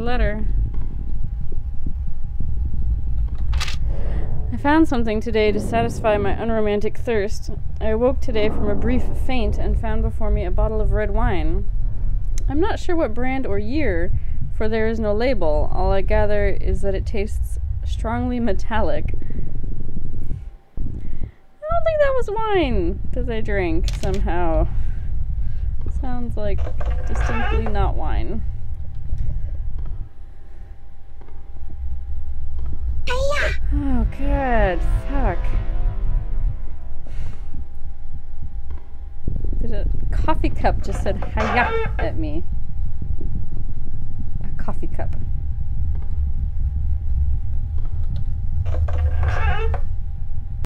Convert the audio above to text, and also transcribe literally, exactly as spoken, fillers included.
letter. I found something today to satisfy my unromantic thirst. I awoke today from a brief faint and found before me a bottle of red wine. I'm not sure what brand or year, for there is no label. All I gather is that it tastes strongly metallic. I don't think that was wine that I drank somehow. Sounds like distinctly not wine. Oh, good. Fuck. Did a coffee cup just said hiya at me. A coffee cup.